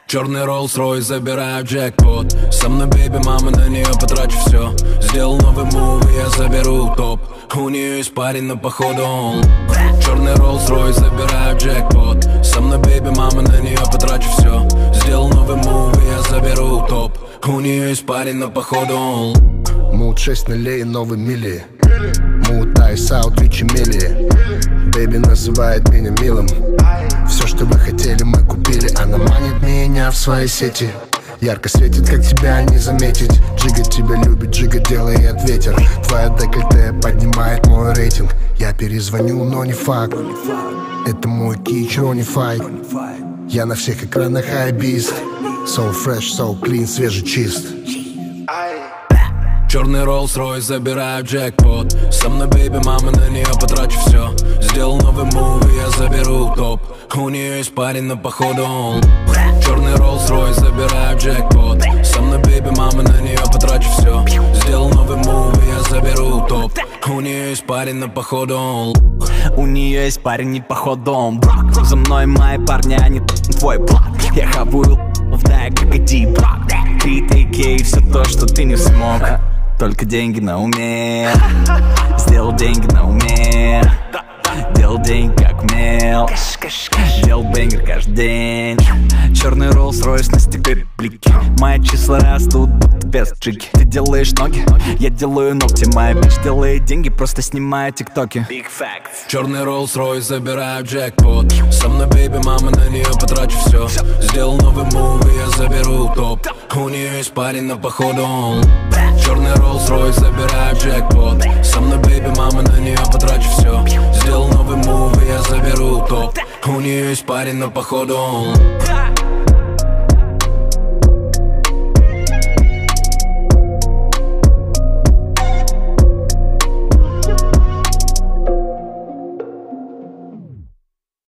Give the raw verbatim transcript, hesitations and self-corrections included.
Черный Rolls-Royce, забираю джекпот. Со мной бейби, мама, на нее потрачу все. Сделал новый мув, и я заберу топ. У нее есть парень, но походу он. Черный Rolls-Royce, забираю джекпот. Со мной бейби, мама, на нее потрачу все. Сделал новый мув, и я заберу топ. У нее есть парень, но походу он. Мут шесть нулей, новый мили. Мут айс аут, Ричи Милли. Бэйби называет меня милым. Все, что вы хотели, мы купили. Она манит меня в свои сети. Ярко светит, как тебя не заметить. Джига тебя любит, Джига делает ветер. Твоя декольте поднимает мой рейтинг. Я перезвоню, но не факт. Это мой кич, Ронифай. Я на всех экранах хайбист. So fresh, so clean, свежий, чист. Черный Rolls-Royce, забираю джекпот. Со мной бейби, мама, на нее потрачу все. Сделал новый мув, и я заберу топ. У нее есть парень, но походу он. Черный Rolls-Royce, забираю джекпот. Со мной бейби, мама, на нее потрачу все. Сделал новый мув, и я заберу топ. У нее есть парень, но походу он. У нее есть парень, не походу он. Брак, за мной мои парни, а не твой благ. Я хавую вдая, как и Ди-Брак. Три тейки и все то, что ты не смог. Только деньги на уме. Сделал деньги на уме. Делал деньги как мел. Делал бэнгер каждый день. Черный Rolls-Royce на стекле блики. Мои числа растут, будто без джиги. Ты делаешь ноги, я делаю ногти. Моя бич делает деньги, просто снимая тиктоки. Big facts. Черный Rolls-Royce, забираю джекпот. Со мной бейби, мама, на нее потрачу все. Сделал новый мув, и я заберу топ. У нее есть парень, но походу он. Черный Rolls-Royce, забираю джекпот. Со мной бейби, мама, на нее потрачу все. Сделал новый мув, и я заберу топ. У нее есть парень, но походу он.